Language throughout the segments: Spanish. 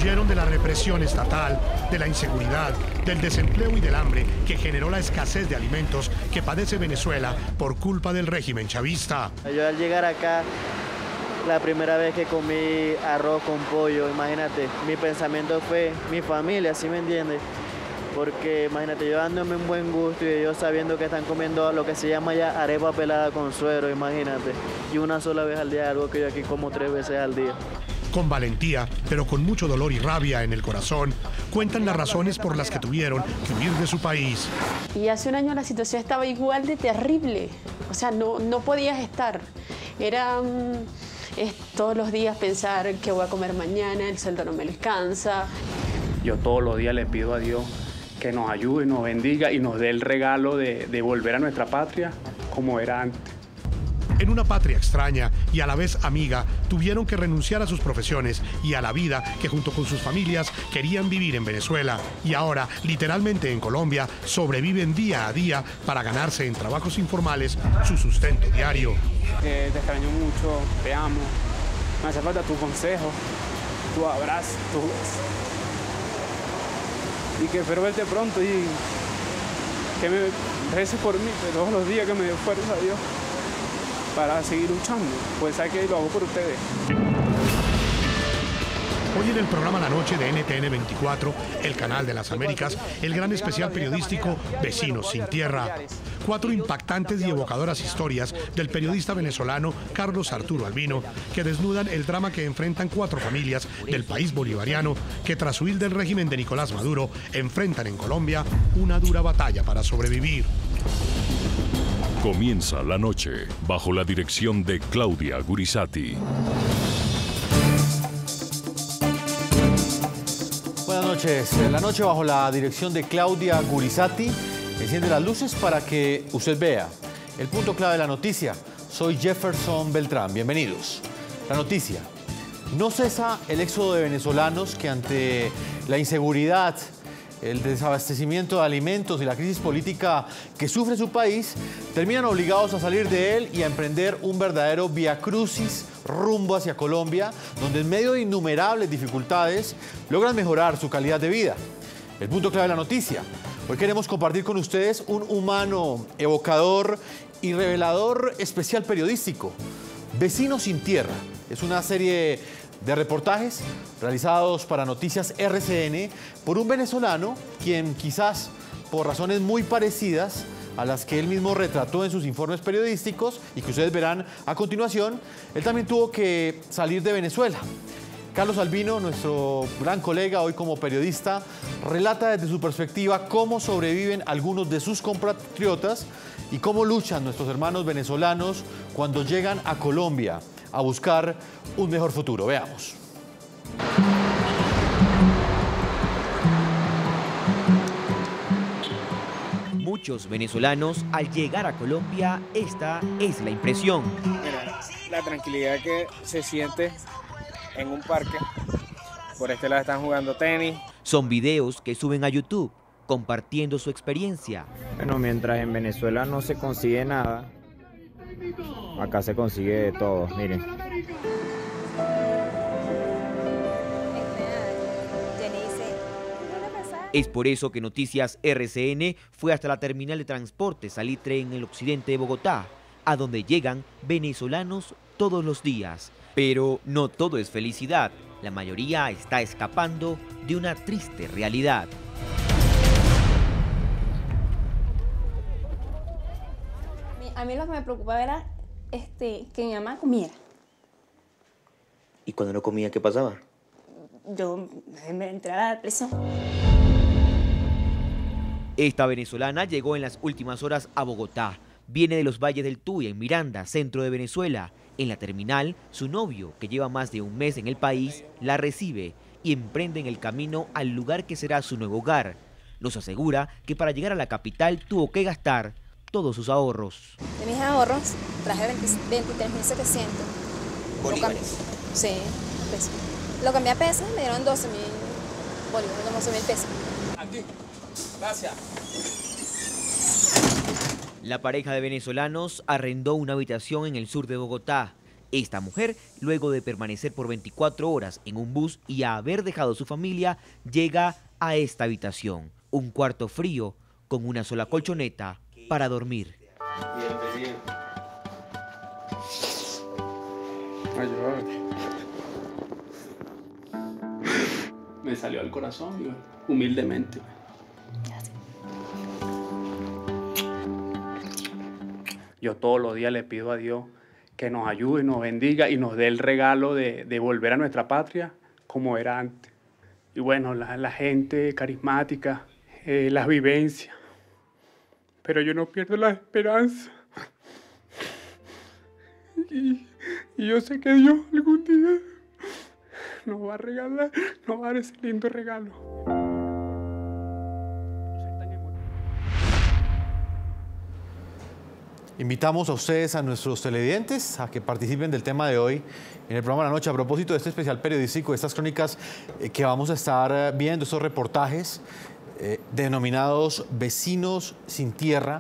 Huyeron de la represión estatal, de la inseguridad, del desempleo y del hambre que generó la escasez de alimentos que padece Venezuela por culpa del régimen chavista. Yo al llegar acá, la primera vez que comí arroz con pollo, imagínate, mi pensamiento fue mi familia, ¿sí me entiendes? Porque imagínate, yo dándome un buen gusto y ellos sabiendo que están comiendo lo que se llama ya arepa pelada con suero, imagínate. Y una sola vez al día, algo que yo aquí como 3 veces al día. Con valentía, pero con mucho dolor y rabia en el corazón, cuentan las razones por las que tuvieron que huir de su país. Y hace un año la situación estaba igual de terrible. O sea, no podías estar. Era todos los días pensar qué voy a comer mañana, el sueldo no me alcanza. Yo todos los días le pido a Dios que nos ayude, nos bendiga y nos dé el regalo de volver a nuestra patria como era antes. En una patria extraña y a la vez amiga, tuvieron que renunciar a sus profesiones y a la vida que junto con sus familias querían vivir en Venezuela. Y ahora, literalmente en Colombia, sobreviven día a día para ganarse en trabajos informales su sustento diario. Te extraño mucho, te amo, me hace falta tu consejo, tu abrazo, y que espero verte pronto y que me reces por mí todos los días, que me dé fuerza a Dios para seguir luchando, pues sabes que lo hago por ustedes. Hoy en el programa La Noche de NTN 24, el canal de las Américas, el gran especial periodístico Vecinos sin Tierra. 4 impactantes y evocadoras historias del periodista venezolano Carlos Arturo Albino, que desnudan el drama que enfrentan 4 familias del país bolivariano que tras huir del régimen de Nicolás Maduro enfrentan en Colombia una dura batalla para sobrevivir. Comienza La Noche bajo la dirección de Claudia Gurisati. Buenas noches. La noche bajo la dirección de Claudia Gurisati. Enciende las luces para que usted vea el punto clave de la noticia. Soy Jefferson Beltrán. Bienvenidos. La noticia. No cesa el éxodo de venezolanos que ante la inseguridad, el desabastecimiento de alimentos y la crisis política que sufre su país, terminan obligados a salir de él y a emprender un verdadero viacrucis rumbo hacia Colombia, donde en medio de innumerables dificultades logran mejorar su calidad de vida. El punto clave de la noticia. Hoy queremos compartir con ustedes un humano evocador y revelador especial periodístico. Vecinos sin Tierra. Es una serie de reportajes realizados para Noticias RCN por un venezolano quien quizás por razones muy parecidas a las que él mismo retrató en sus informes periodísticos y que ustedes verán a continuación, él también tuvo que salir de Venezuela. Carlos Albino, nuestro gran colega hoy como periodista, relata desde su perspectiva cómo sobreviven algunos de sus compatriotas y cómo luchan nuestros hermanos venezolanos cuando llegan a Colombia a buscar un mejor futuro. Veamos. Muchos venezolanos, al llegar a Colombia, esta es la impresión. Mira, la tranquilidad que se siente en un parque. Por este lado están jugando tenis. Son videos que suben a YouTube, compartiendo su experiencia. Bueno, mientras en Venezuela no se consigue nada, acá se consigue de todo, miren. Es por eso que Noticias RCN fue hasta la terminal de transporte Salitre en el occidente de Bogotá, a donde llegan venezolanos todos los días. Pero no todo es felicidad, la mayoría está escapando de una triste realidad. A mí lo que me preocupaba era que mi mamá comiera. ¿Y cuando no comía, qué pasaba? Yo me entraba a la depresión. Esta venezolana llegó en las últimas horas a Bogotá. Viene de los Valles del Tuy, en Miranda, centro de Venezuela. En la terminal, su novio, que lleva más de un mes en el país, la recibe y emprenden el camino al lugar que será su nuevo hogar. Nos asegura que para llegar a la capital tuvo que gastar todos sus ahorros. De mis ahorros traje 23.700. ¿Bolívares? Sí, pesos. Lo cambié a pesos, me dieron 12.000 bolívares, 12.000 pesos. Aquí, gracias. La pareja de venezolanos arrendó una habitación en el sur de Bogotá. Esta mujer, luego de permanecer por 24 horas en un bus y a haber dejado su familia, llega a esta habitación, un cuarto frío con una sola colchoneta para dormir. Bienvenido. Me salió al corazón, humildemente. Yo todos los días le pido a Dios que nos ayude, nos bendiga y nos dé el regalo de volver a nuestra patria como era antes. Y bueno, la gente carismática, las vivencias. Pero yo no pierdo la esperanza. Y yo sé que Dios algún día nos va a regalar, nos va a dar ese lindo regalo. Invitamos a ustedes, a nuestros televidentes, a que participen del tema de hoy en el programa de la noche. A propósito de este especial periodístico, de estas crónicas que vamos a estar viendo, estos reportajes denominados Vecinos sin Tierra.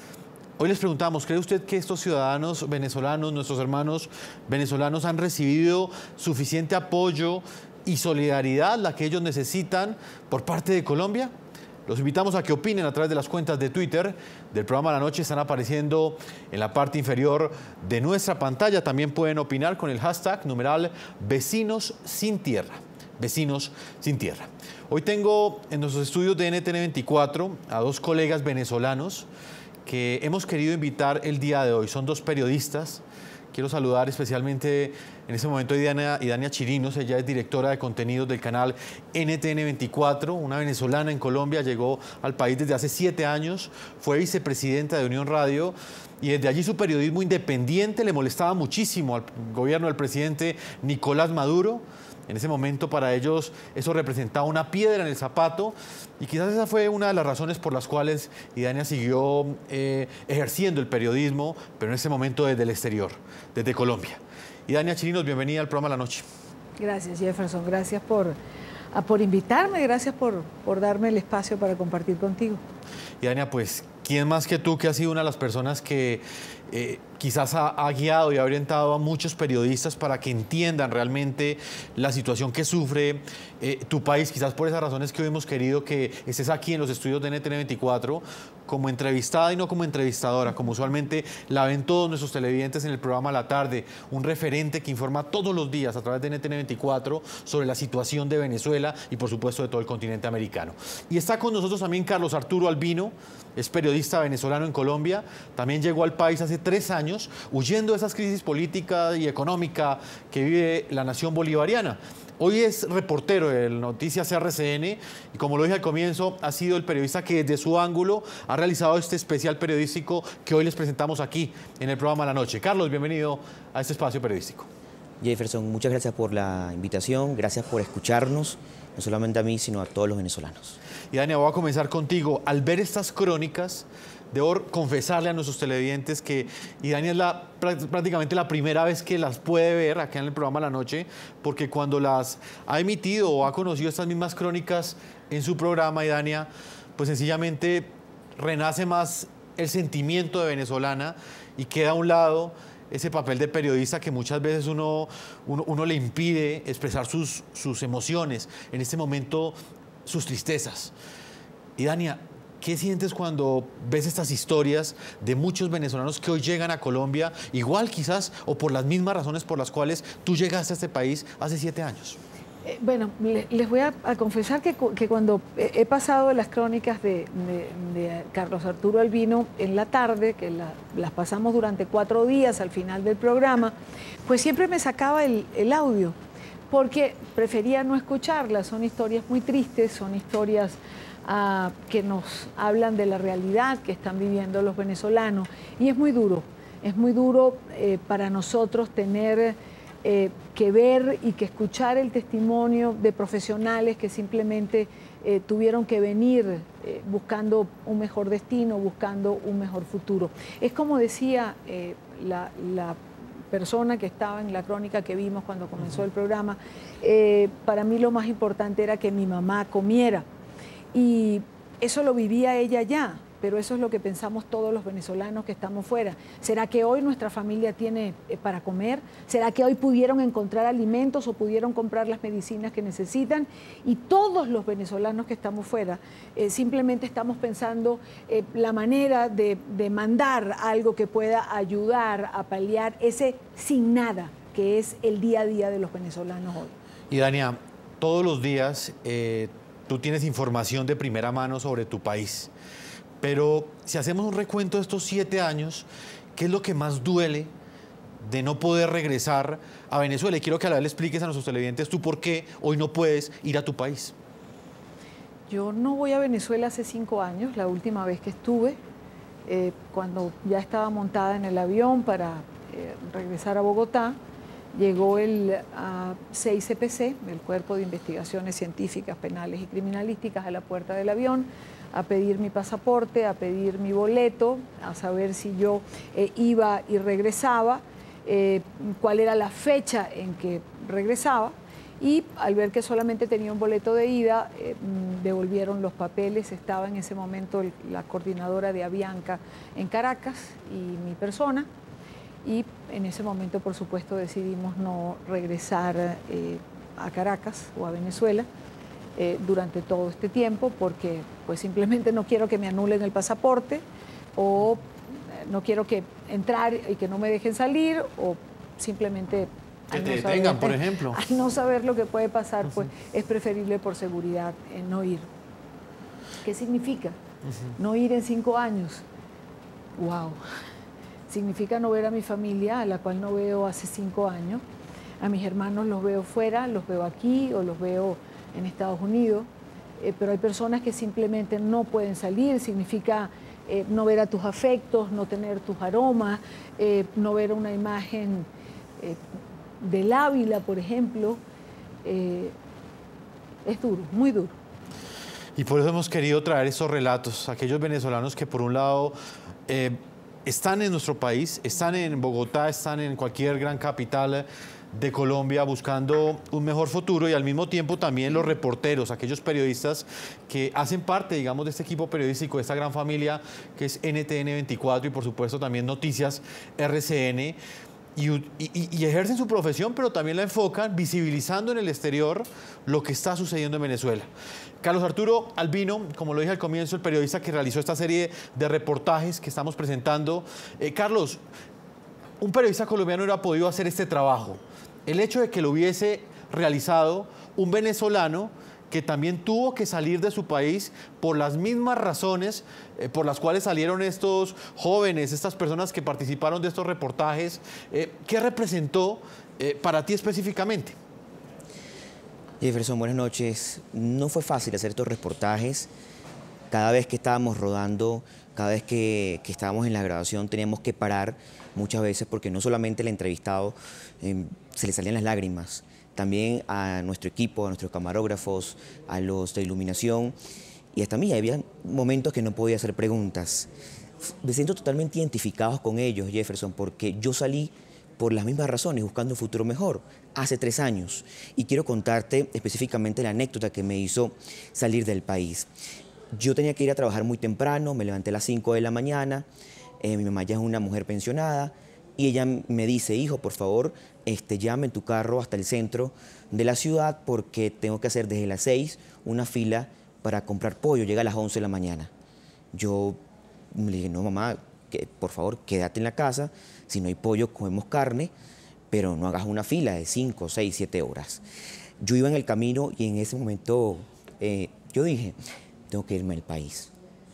Hoy les preguntamos, ¿cree usted que estos ciudadanos venezolanos, nuestros hermanos venezolanos, han recibido suficiente apoyo y solidaridad, la que ellos necesitan, por parte de Colombia? Los invitamos a que opinen a través de las cuentas de Twitter del programa de la noche. Están apareciendo en la parte inferior de nuestra pantalla. También pueden opinar con el hashtag numeral Vecinos Sin Tierra. Vecinos Sin Tierra. Hoy tengo en nuestros estudios de NTN 24 a dos colegas venezolanos que hemos querido invitar el día de hoy. Son dos periodistas. Quiero saludar especialmente en este momento a Idania Chirinos. Ella es directora de contenidos del canal NTN 24, una venezolana en Colombia. Llegó al país desde hace 7 años, fue vicepresidenta de Unión Radio y desde allí su periodismo independiente le molestaba muchísimo al gobierno del presidente Nicolás Maduro. En ese momento para ellos eso representaba una piedra en el zapato y quizás esa fue una de las razones por las cuales Idania siguió ejerciendo el periodismo, pero en ese momento desde el exterior, desde Colombia. Idania Chirinos, bienvenida al programa La Noche. Gracias, Jefferson. Gracias por invitarme, gracias por darme el espacio para compartir contigo. Idania, pues, ¿quién más que tú, que has sido una de las personas que quizás ha guiado y ha orientado a muchos periodistas para que entiendan realmente la situación que sufre tu país? Quizás por esas razones que hoy hemos querido que estés aquí en los estudios de NTN 24 como entrevistada y no como entrevistadora, como usualmente la ven todos nuestros televidentes en el programa La Tarde, un referente que informa todos los días a través de NTN 24 sobre la situación de Venezuela y por supuesto de todo el continente americano. Y está con nosotros también Carlos Arturo Albino, es periodista venezolano en Colombia, también llegó al país hace 3 años huyendo de esas crisis políticas y económica que vive la nación bolivariana. Hoy es reportero de Noticias RCN y, como lo dije al comienzo, ha sido el periodista que desde su ángulo ha realizado este especial periodístico que hoy les presentamos aquí en el programa La Noche. Carlos, bienvenido a este espacio periodístico. Jefferson, muchas gracias por la invitación, gracias por escucharnos, no solamente a mí, sino a todos los venezolanos. Y Dania, voy a comenzar contigo. Al ver estas crónicas, debo confesarle a nuestros televidentes que Idania es prácticamente la primera vez que las puede ver acá en el programa La Noche, porque cuando las ha emitido o ha conocido estas mismas crónicas en su programa, Idania, pues sencillamente renace más el sentimiento de venezolana y queda a un lado ese papel de periodista que muchas veces uno le impide expresar sus emociones, en este momento sus tristezas. Idania, ¿qué sientes cuando ves estas historias de muchos venezolanos que hoy llegan a Colombia, igual quizás o por las mismas razones por las cuales tú llegaste a este país hace 7 años? Bueno, les voy a confesar que cuando he pasado las crónicas de Carlos Arturo Albino en la tarde, que las pasamos durante 4 días al final del programa, pues siempre me sacaba el audio, porque prefería no escucharlas. Son historias muy tristes, son historias que nos hablan de la realidad que están viviendo los venezolanos, y es muy duro para nosotros tener que ver y que escuchar el testimonio de profesionales que simplemente tuvieron que venir buscando un mejor destino, buscando un mejor futuro. Es como decía la persona que estaba en la crónica que vimos cuando comenzó el programa, para mí lo más importante era que mi mamá comiera, y eso lo vivía ella ya, pero eso es lo que pensamos todos los venezolanos que estamos fuera. ¿Será que hoy nuestra familia tiene para comer? ¿Será que hoy pudieron encontrar alimentos o pudieron comprar las medicinas que necesitan? Y todos los venezolanos que estamos fuera simplemente estamos pensando la manera de mandar algo que pueda ayudar a paliar ese sin nada que es el día a día de los venezolanos hoy. Y Dania, todos los días tú tienes información de primera mano sobre tu país, pero si hacemos un recuento de estos 7 años, ¿qué es lo que más duele de no poder regresar a Venezuela? Y quiero que a la vez le expliques a nuestros televidentes tú por qué hoy no puedes ir a tu país. Yo no voy a Venezuela hace 5 años, la última vez que estuve, cuando ya estaba montada en el avión para regresar a Bogotá. Llegó el 6CPC, el Cuerpo de Investigaciones Científicas, Penales y Criminalísticas, a la puerta del avión a pedir mi pasaporte, a pedir mi boleto, a saber si yo iba y regresaba, cuál era la fecha en que regresaba, y al ver que solamente tenía un boleto de ida, devolvieron los papeles. Estaba en ese momento la coordinadora de Avianca en Caracas y mi persona. Y en ese momento, por supuesto, decidimos no regresar a Caracas o a Venezuela durante todo este tiempo, porque pues simplemente no quiero que me anulen el pasaporte, o no quiero que entrar y que no me dejen salir, o simplemente que te detengan, por ejemplo. Al no saber lo que puede pasar, pues es preferible por seguridad no ir. ¿Qué significa? No ir en 5 años. ¡Wow! Significa no ver a mi familia, a la cual no veo hace 5 años. A mis hermanos los veo fuera, los veo aquí o los veo en Estados Unidos. Pero hay personas que simplemente no pueden salir. Significa no ver a tus afectos, no tener tus aromas, no ver una imagen del Ávila, por ejemplo. Es duro, muy duro. Y por eso hemos querido traer estos relatos, aquellos venezolanos que por un lado están en nuestro país, están en Bogotá, están en cualquier gran capital de Colombia buscando un mejor futuro, y al mismo tiempo también los reporteros, aquellos periodistas que hacen parte, digamos, de este equipo periodístico, de esta gran familia que es NTN 24 y por supuesto también Noticias RCN, y ejercen su profesión, pero también la enfocan visibilizando en el exterior lo que está sucediendo en Venezuela. Carlos Arturo Albino, como lo dije al comienzo, el periodista que realizó esta serie de reportajes que estamos presentando. Carlos, un periodista colombiano no hubiera podido hacer este trabajo. El hecho de que lo hubiese realizado un venezolano que también tuvo que salir de su país por las mismas razones por las cuales salieron estos jóvenes, estas personas que participaron de estos reportajes, ¿qué representó para ti específicamente? Jefferson, buenas noches. No fue fácil hacer estos reportajes. Cada vez que estábamos rodando, cada vez que estábamos en la grabación, teníamos que parar muchas veces porque no solamente el entrevistado se le salían las lágrimas, también a nuestro equipo, a nuestros camarógrafos, a los de iluminación, y hasta a mí había momentos que no podía hacer preguntas. Me siento totalmente identificado con ellos, Jefferson, porque yo salí por las mismas razones, buscando un futuro mejor, hace 3 años. Y quiero contarte específicamente la anécdota que me hizo salir del país. Yo tenía que ir a trabajar muy temprano, me levanté a las 5 de la mañana, mi mamá ya es una mujer pensionada, y ella me dice, hijo, por favor, llévame en tu carro hasta el centro de la ciudad porque tengo que hacer desde las 6 una fila para comprar pollo, llega a las 11 de la mañana. Yo le dije, no, mamá, por favor, quédate en la casa, si no hay pollo, comemos carne, pero no hagas una fila de 5, 6, 7 horas. Yo iba en el camino y en ese momento yo dije, tengo que irme del país.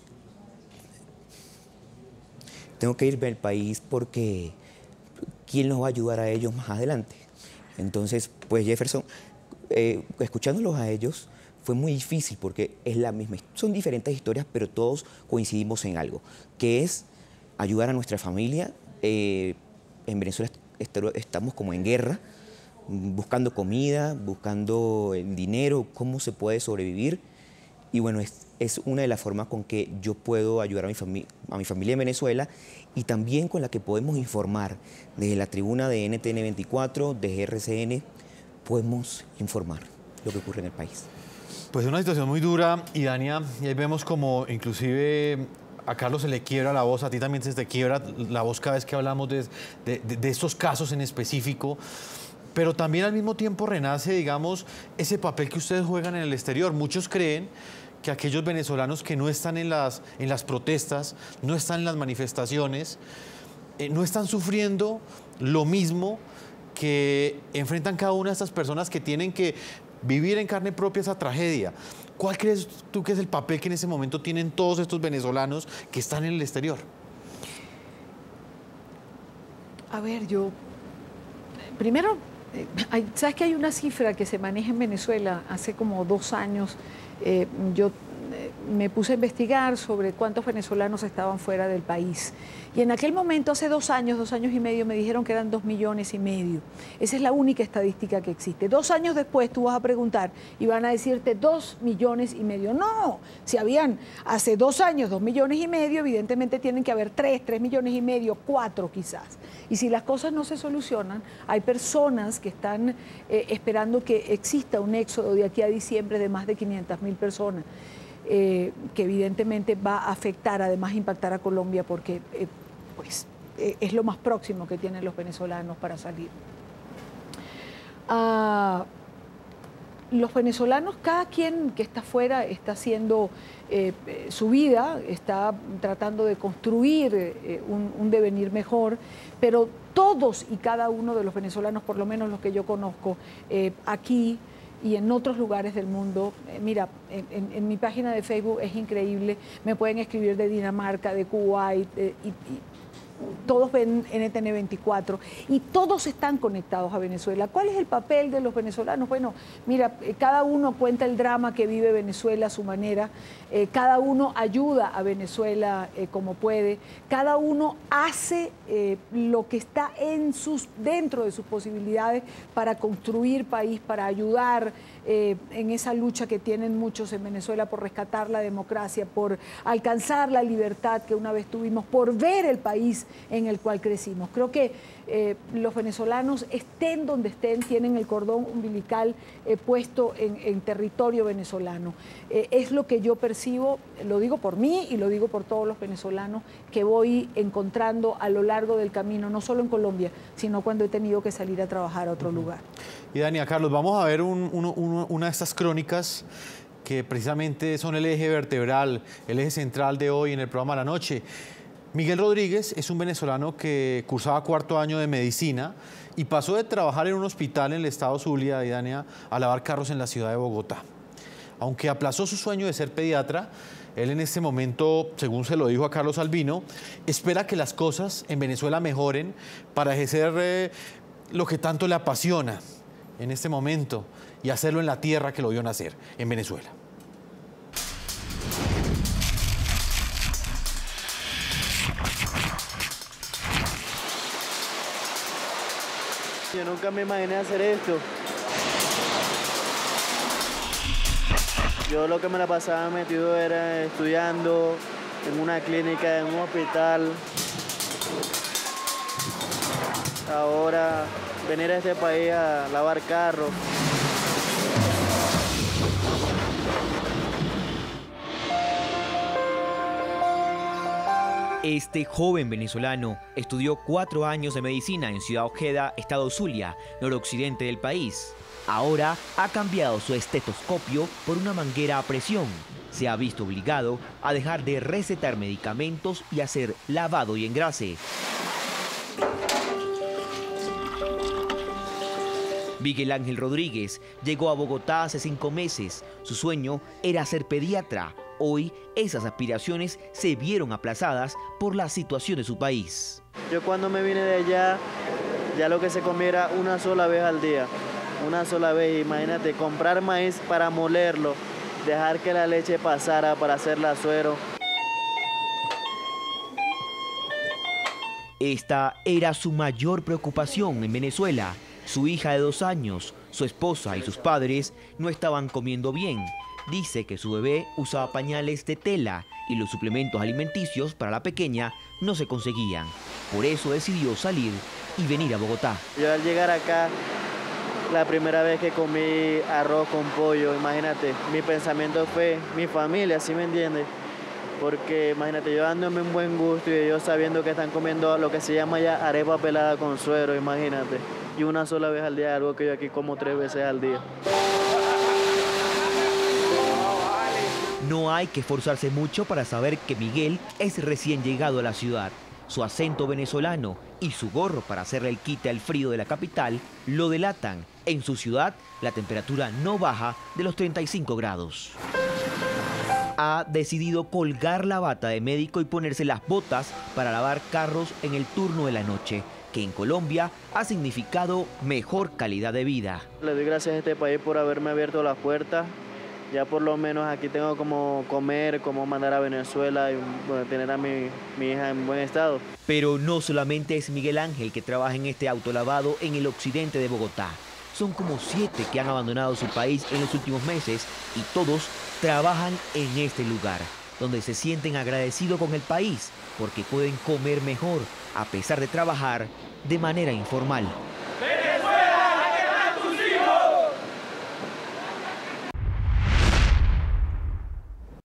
Tengo que irme del país porque ¿quién nos va a ayudar a ellos más adelante? Entonces, pues Jefferson, escuchándolos a ellos fue muy difícil porque es la misma, son diferentes historias, pero todos coincidimos en algo, que es ayudar a nuestra familia. En Venezuela estamos como en guerra, buscando comida, buscando dinero, cómo se puede sobrevivir. Y bueno, es una de las formas con que yo puedo ayudar a mi familia en Venezuela, y también con la que podemos informar. Desde la tribuna de NTN 24, desde RCN, podemos informar lo que ocurre en el país. Pues es una situación muy dura, y Dania, y ahí vemos como inclusive A Carlos se le quiebra la voz, a ti también se te quiebra la voz cada vez que hablamos de estos casos en específico. Pero también al mismo tiempo renace, digamos, ese papel que ustedes juegan en el exterior. Muchos creen que aquellos venezolanos que no están en las protestas, no están en las manifestaciones, no están sufriendo lo mismo que enfrentan cada una de estas personas que tienen que vivir en carne propia esa tragedia. ¿Cuál crees tú que es el papel que en ese momento tienen todos estos venezolanos que están en el exterior? A ver, yo... Primero, ¿sabes que hay una cifra que se maneja en Venezuela? Hace como 2 años yo me puse a investigar sobre cuántos venezolanos estaban fuera del país. Y en aquel momento, hace 2 años y medio, me dijeron que eran 2,5 millones. Esa es la única estadística que existe. 2 años después tú vas a preguntar y van a decirte 2,5 millones. No, si habían hace 2 años 2,5 millones, evidentemente tienen que haber 3,5 millones, 4 quizás. Y si las cosas no se solucionan, hay personas que están esperando que exista un éxodo de aquí a diciembre de más de 500.000 personas. Que evidentemente va a afectar, además impactar a Colombia porque es lo más próximo que tienen los venezolanos para salir. Los venezolanos, cada quien que está afuera está haciendo su vida, está tratando de construir un devenir mejor, pero todos y cada uno de los venezolanos, por lo menos los que yo conozco aquí y en otros lugares del mundo, mira, en mi página de Facebook es increíble, me pueden escribir de Dinamarca, de Kuwait, y todos ven NTN 24 y todos están conectados a Venezuela. ¿Cuál es el papel de los venezolanos? Bueno, mira, cada uno cuenta el drama que vive Venezuela a su manera, cada uno ayuda a Venezuela como puede, cada uno hace lo que está dentro de sus posibilidades para construir país, para ayudar en esa lucha que tienen muchos en Venezuela por rescatar la democracia, por alcanzar la libertad que una vez tuvimos, por ver el país en el cual crecimos. Creo que los venezolanos, estén donde estén, tienen el cordón umbilical puesto en territorio venezolano. Es lo que yo percibo, lo digo por mí y lo digo por todos los venezolanos que voy encontrando a lo largo del camino, no solo en Colombia, sino cuando he tenido que salir a trabajar a otro lugar. Y Dania, Carlos, vamos a ver una de estas crónicas que precisamente son el eje vertebral, el eje central de hoy en el programa La Noche. Miguel Rodríguez es un venezolano que cursaba 4º año de medicina y pasó de trabajar en un hospital en el estado Zulia, Dania, a lavar carros en la ciudad de Bogotá. Aunque aplazó su sueño de ser pediatra, él en este momento, según se lo dijo a Carlos Albino, espera que las cosas en Venezuela mejoren para ejercer lo que tanto le apasiona en este momento y hacerlo en la tierra que lo vio nacer, en Venezuela. Yo nunca me imaginé hacer esto. Yo lo que me la pasaba metido era estudiando en una clínica, en un hospital. Ahora venir a este país a lavar carros. Este joven venezolano estudió 4 años de medicina en Ciudad Ojeda, estado Zulia, noroccidente del país. Ahora ha cambiado su estetoscopio por una manguera a presión. Se ha visto obligado a dejar de recetar medicamentos y hacer lavado y engrase. Miguel Ángel Rodríguez llegó a Bogotá hace 5 meses. Su sueño era ser pediatra. Hoy esas aspiraciones se vieron aplazadas por la situación de su país. Yo cuando me vine de allá, ya lo que se comía era una sola vez al día. Una sola vez, imagínate, comprar maíz para molerlo, dejar que la leche pasara para hacerla suero. Esta era su mayor preocupación en Venezuela. Su hija de 2 años, su esposa y sus padres no estaban comiendo bien. Dice que su bebé usaba pañales de tela y los suplementos alimenticios para la pequeña no se conseguían. Por eso decidió salir y venir a Bogotá. Yo al llegar acá, la primera vez que comí arroz con pollo, imagínate, mi pensamiento fue mi familia, ¿sí me entiendes? Porque imagínate, yo dándome un buen gusto y ellos sabiendo que están comiendo lo que se llama ya arepa pelada con suero, imagínate. Y una sola vez al día, algo que yo aquí como 3 veces al día. No hay que esforzarse mucho para saber que Miguel es recién llegado a la ciudad. Su acento venezolano y su gorro para hacerle el quite al frío de la capital lo delatan. En su ciudad, la temperatura no baja de los 35 grados. Ha decidido colgar la bata de médico y ponerse las botas para lavar carros en el turno de la noche, que en Colombia ha significado mejor calidad de vida. Le doy gracias a este país por haberme abierto las puertas. Ya por lo menos aquí tengo como comer, como mandar a Venezuela y bueno, tener a mi hija en buen estado. Pero no solamente es Miguel Ángel que trabaja en este autolavado en el occidente de Bogotá. Son como 7 que han abandonado su país en los últimos meses y todos trabajan en este lugar, donde se sienten agradecidos con el país porque pueden comer mejor a pesar de trabajar de manera informal.